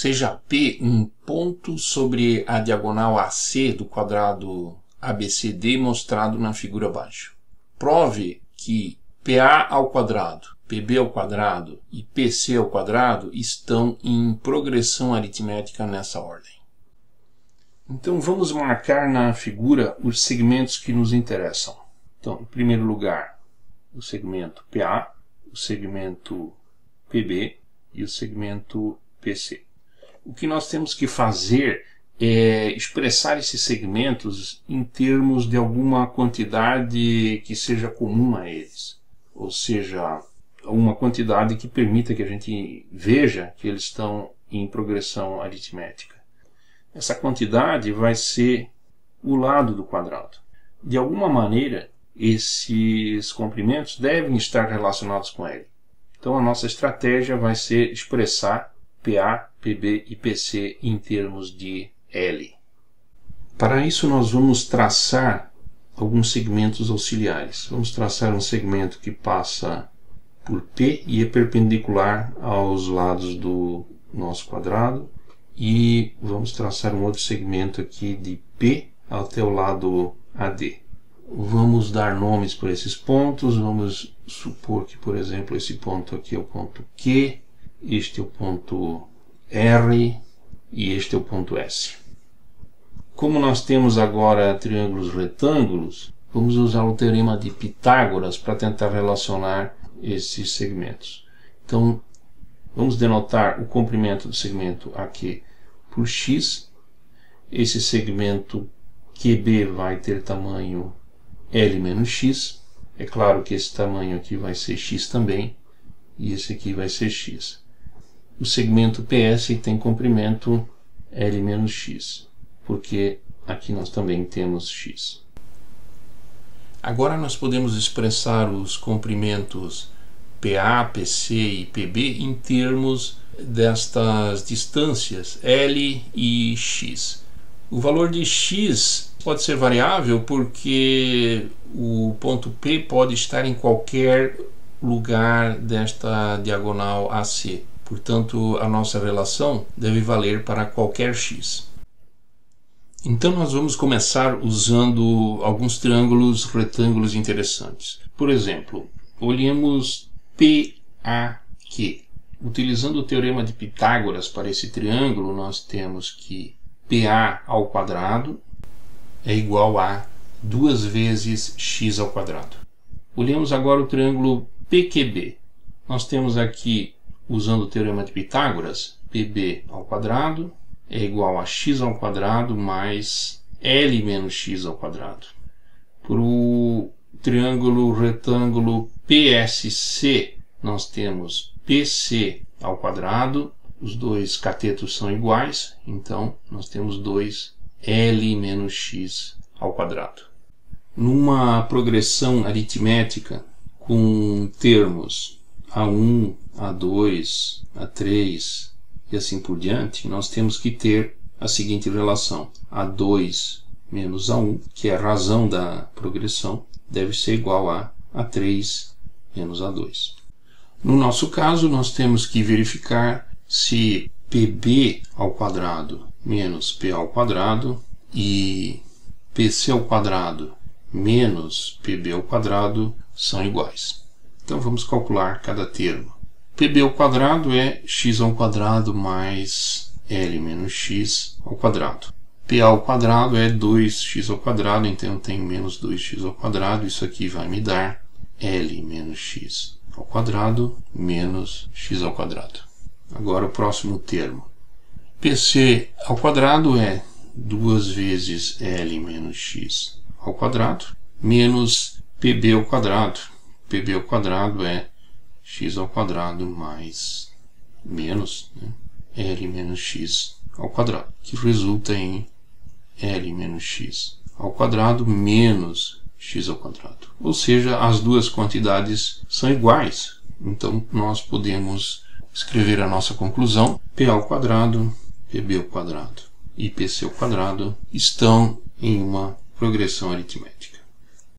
seja P um ponto sobre a diagonal AC do quadrado ABCD mostrado na figura abaixo. Prove que PA ao quadrado, PB ao quadrado e PC ao quadrado estão em progressão aritmética nessa ordem. Então vamos marcar na figura os segmentos que nos interessam. Então, em primeiro lugar, o segmento PA, o segmento PB e o segmento PC. O que nós temos que fazer é expressar esses segmentos em termos de alguma quantidade que seja comum a eles. Ou seja, uma quantidade que permita que a gente veja que eles estão em progressão aritmética. Essa quantidade vai ser o lado do quadrado. De alguma maneira, esses comprimentos devem estar relacionados com ele. Então a nossa estratégia vai ser expressar PA, PB e PC em termos de L. Para isso nós vamos traçar alguns segmentos auxiliares. Vamos traçar um segmento que passa por P e é perpendicular aos lados do nosso quadrado. E vamos traçar um outro segmento aqui de P até o lado AD. Vamos dar nomes para esses pontos. Vamos supor que, por exemplo, esse ponto aqui é o ponto Q, este é o ponto R e este é o ponto S. Como nós temos agora triângulos retângulos, vamos usar o teorema de Pitágoras para tentar relacionar esses segmentos. Então, vamos denotar o comprimento do segmento AQ por x. Esse segmento QB vai ter tamanho L menos x. É claro que esse tamanho aqui vai ser x também, e esse aqui vai ser x. O segmento PS tem comprimento L menos x, porque aqui nós também temos x. Agora nós podemos expressar os comprimentos PA, PC e PB em termos destas distâncias L e x. O valor de x pode ser variável porque o ponto P pode estar em qualquer lugar desta diagonal AC. Portanto, a nossa relação deve valer para qualquer x. Então nós vamos começar usando alguns triângulos retângulos interessantes. Por exemplo, olhemos PAQ. Utilizando o teorema de Pitágoras para esse triângulo, nós temos que PA ao quadrado é igual a 2 vezes x ao quadrado. Olhemos agora o triângulo PQB. Nós temos aqui, usando o teorema de Pitágoras, PB ao quadrado é igual a x ao quadrado mais L menos x ao quadrado. Para o triângulo retângulo PSC, nós temos PC ao quadrado, os dois catetos são iguais, então nós temos 2L menos x ao quadrado. Numa progressão aritmética com termos A1, A2, A3 e assim por diante, nós temos que ter a seguinte relação: A2 menos A1, que é a razão da progressão, deve ser igual a A3 menos A2. No nosso caso, nós temos que verificar se PB ao quadrado menos P ao quadrado e PC ao quadrado menos PB ao quadrado são iguais. Então vamos calcular cada termo. PB ao quadrado é x ao quadrado mais L menos x ao quadrado. PA ao quadrado é 2x ao quadrado, então eu tenho menos 2x ao quadrado. Isso aqui vai me dar L menos x ao quadrado menos x ao quadrado. Agora o próximo termo. PC ao quadrado é 2 vezes L menos x ao quadrado menos PB ao quadrado. PB ao quadrado é x ao quadrado mais menos L menos x ao quadrado, que resulta em L menos x ao quadrado menos x ao quadrado. Ou seja, as duas quantidades são iguais. Então nós podemos escrever a nossa conclusão: P ao quadrado, PB ao quadrado e PC ao quadrado estão em uma progressão aritmética.